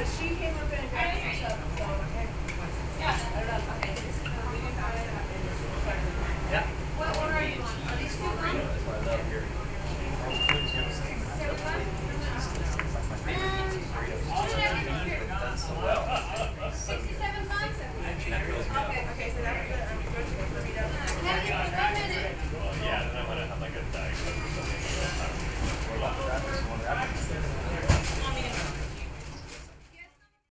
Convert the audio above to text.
she came up and grabbed some stuff, so I don't know.